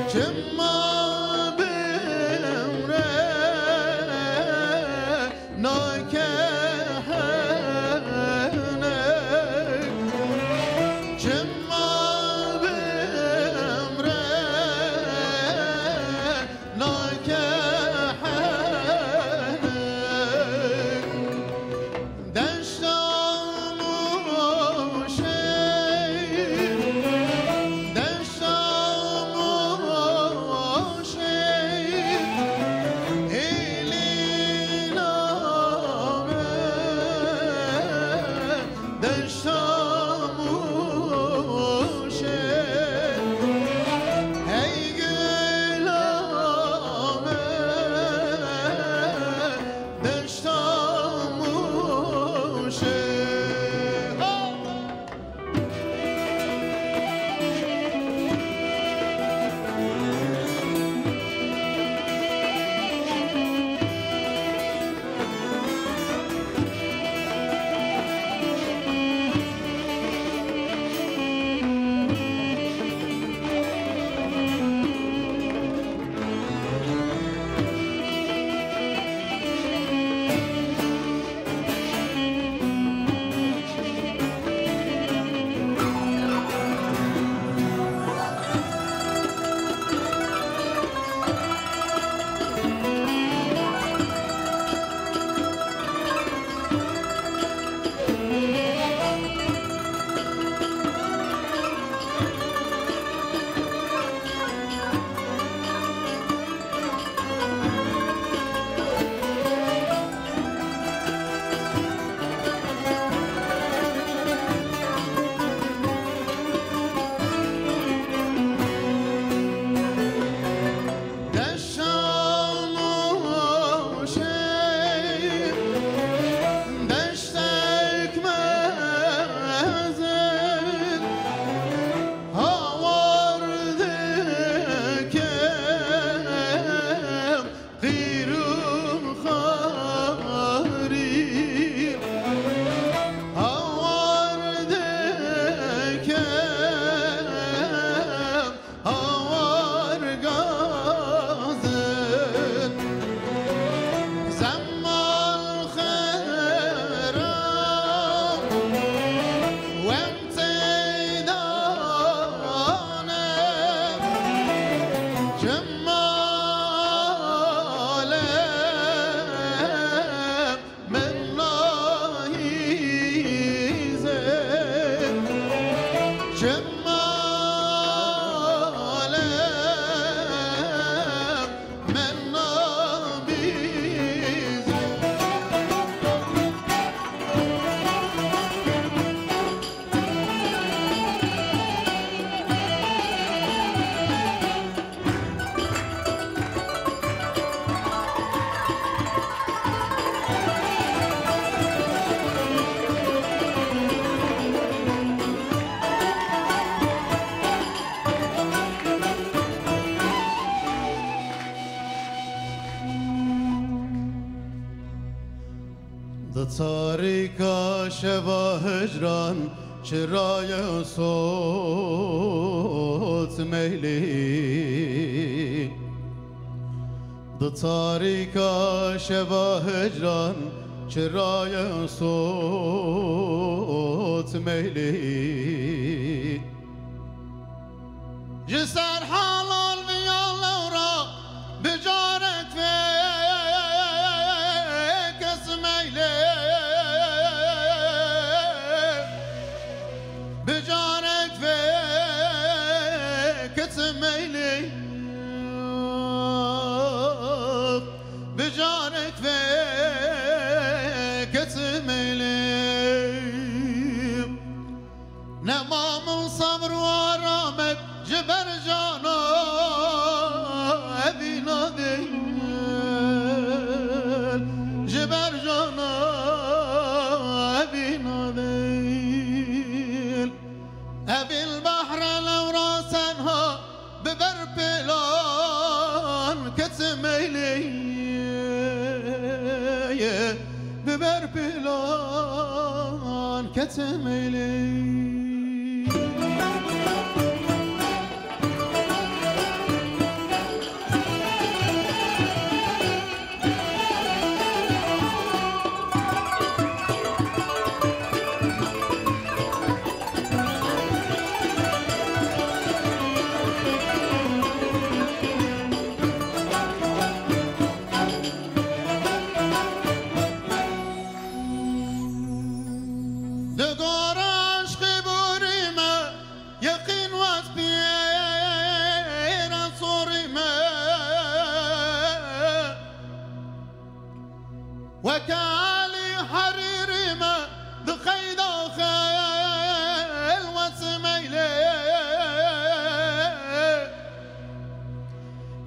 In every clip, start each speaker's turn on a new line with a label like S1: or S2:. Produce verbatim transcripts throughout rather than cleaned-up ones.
S1: تاریکا شبا هجران چرای صوت میلی دو تاریکا شبا هجران چرای صوت میلی جسر حالان بیان لورا بجارت فکس میلی بجارت فکس میلی بجارت فکس میلی نمام الصبر وارامك جبر جانا أبي نادي جبر جانا أبي نادي أبي البحر لو راسنها ببر بلان كتميلي ببر بلان كتميلي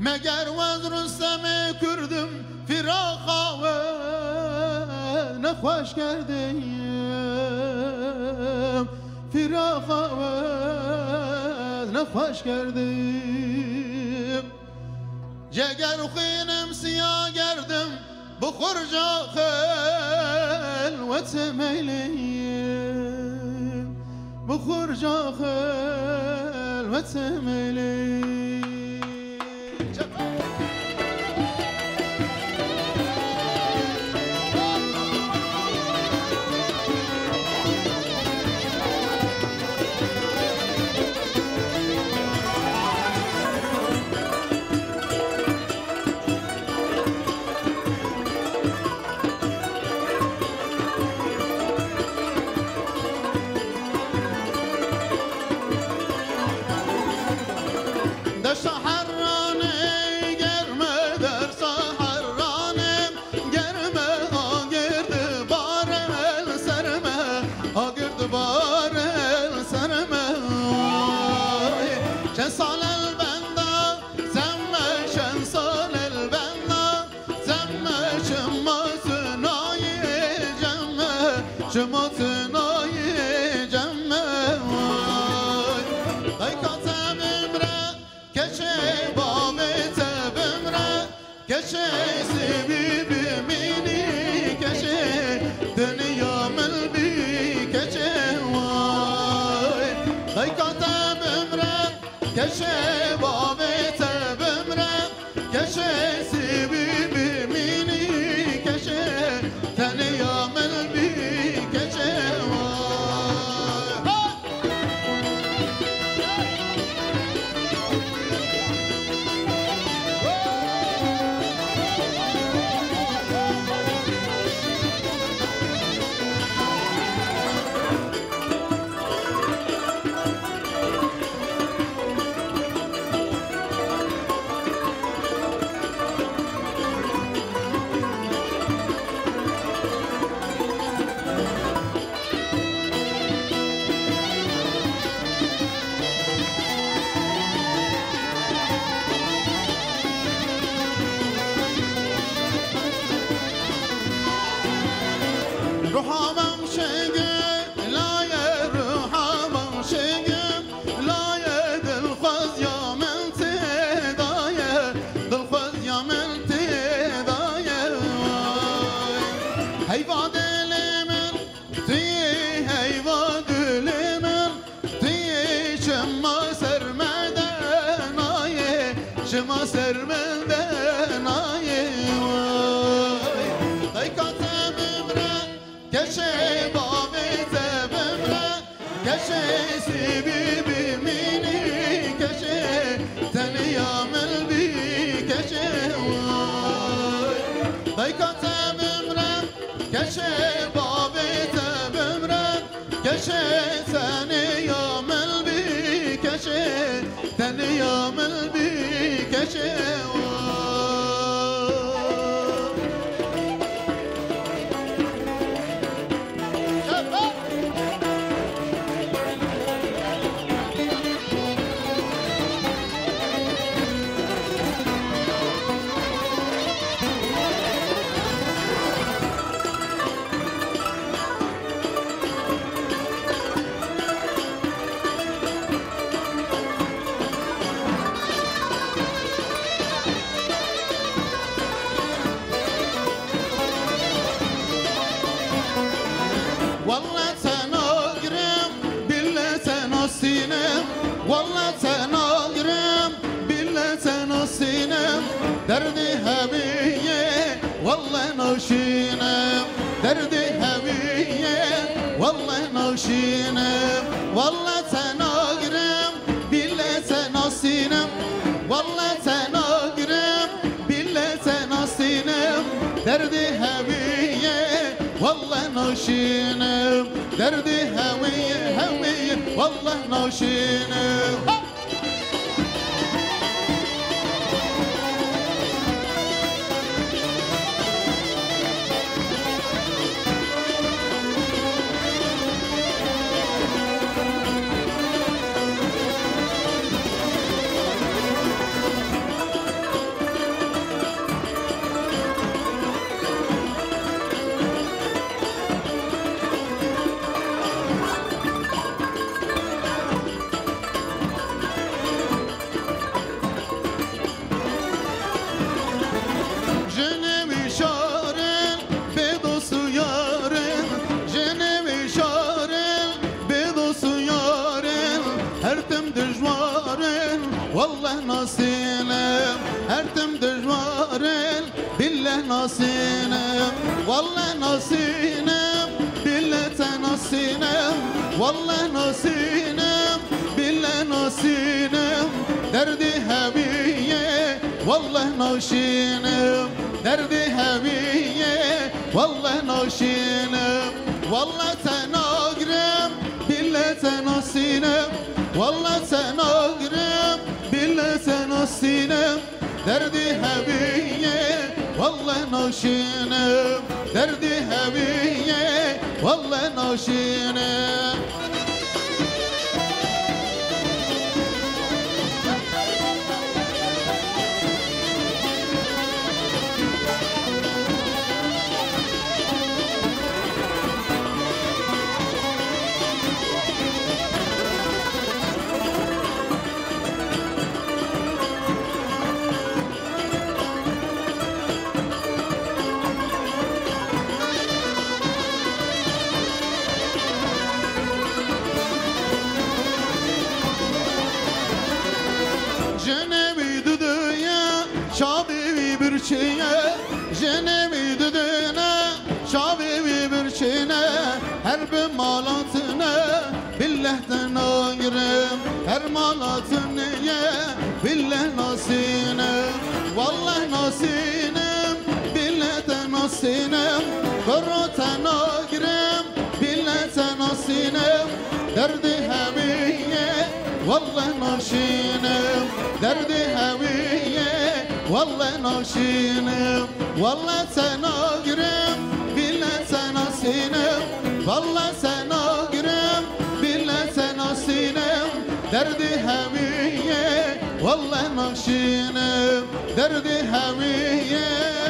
S1: مگر وز رستم کردم فراخا و نخوش کردیم فراخا و نخوش کردیم جگر خینم سیاه گردم بخور جا خلوت میلیم بخور جا خلوت میلیم کشه باب تبمره کشه سیبی بمینی کشه تنیا من بی کشه دردي هوية والله نوشينا دردي هوية والله نوشينا والله تناقرم بالله تناصينا والله تناقرم بالله تناصينا دردي هوية والله نوشينا دردي هوية هوية والله نوشينا vallahi nasinem Ertim düşvarel billah nasinem Vallahi nasinem billah tenasinem Vallahi nasinem billah nasinem Derdi heviye vallahi naşinem Derdi heviye vallahi naşinem Vallahi tenagrim billah tenasinem Vallahi tenagrim billah tenasinem Derdi heviye vallahi naşinem Derdi heviye vallahi naşinem Çiğne, jenemi düdüğüne, şabibi bir çiğne, her bir malatına, billah'ten ağrım, her malatını ye, billah nasine, vallahi nasinem, billah'ten nasinem, korroten ağrım, billah'ten nasinem, derdi hemiye, vallahi naşinem, derdi hemiye, vallahi naşinem, vallahi sen ağrım, billah sen asinem, vallahi sen ağrım, billah sen asinem, derdi hemiye, vallahi naşinem, derdi hemiye,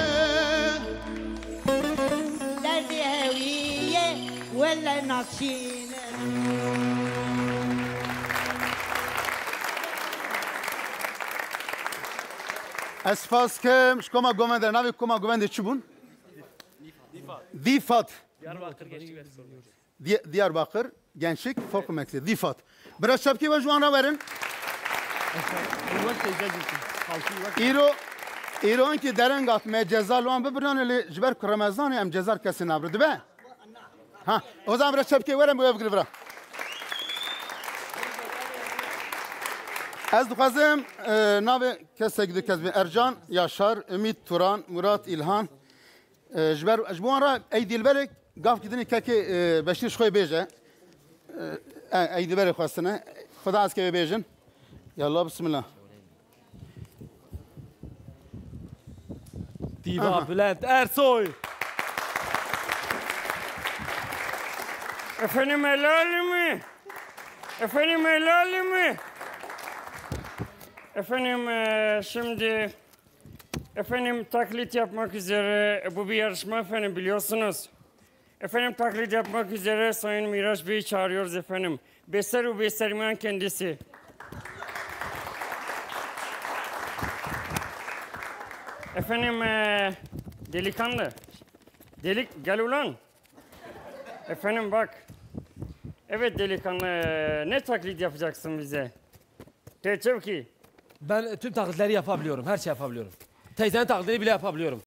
S2: derdi hemiye, vallahi naşinem.
S3: اسپاس که شما گومنده نوی کما گومنده چی بون؟ دیفات دیاربakır Gençlik Folk Merkezi Difat. Biraz şapki ve juana verin. İro İro ki derengat me ceza luan bibran öyle jiber Ramazan em cezar kesin abrı değil mi? Ha o zaman biraz şapki verin bu evgili bırak. Ez dixwazim navê kesek dikez Ercan, Yaşar, Ümit, Turan, Murat, İlhan ji ber ji bo wan re ey dilberek gav kidinê kekê beşîr ji xwe bêje ey dilberê xwestine Xuda ez kevê bêjin yallah bismillah
S4: Diva Bülent Ersoy.
S5: Efendim helal mi? Efendim helal mi? Efendim e, şimdi efendim taklit yapmak üzere bu bir yarışma efendim biliyorsunuz. Efendim taklit yapmak üzere Sayın Miraç Bey'i çağırıyoruz efendim. Beseru Beserman kendisi. Efendim e, delikanlı. Delik gel ulan. Efendim bak. Evet delikanlı ne taklit yapacaksın bize? Teçev ki.
S4: Ben tüm taklitleri yapabiliyorum. Her şey yapabiliyorum. Teyzenin taklidini bile yapabiliyorum.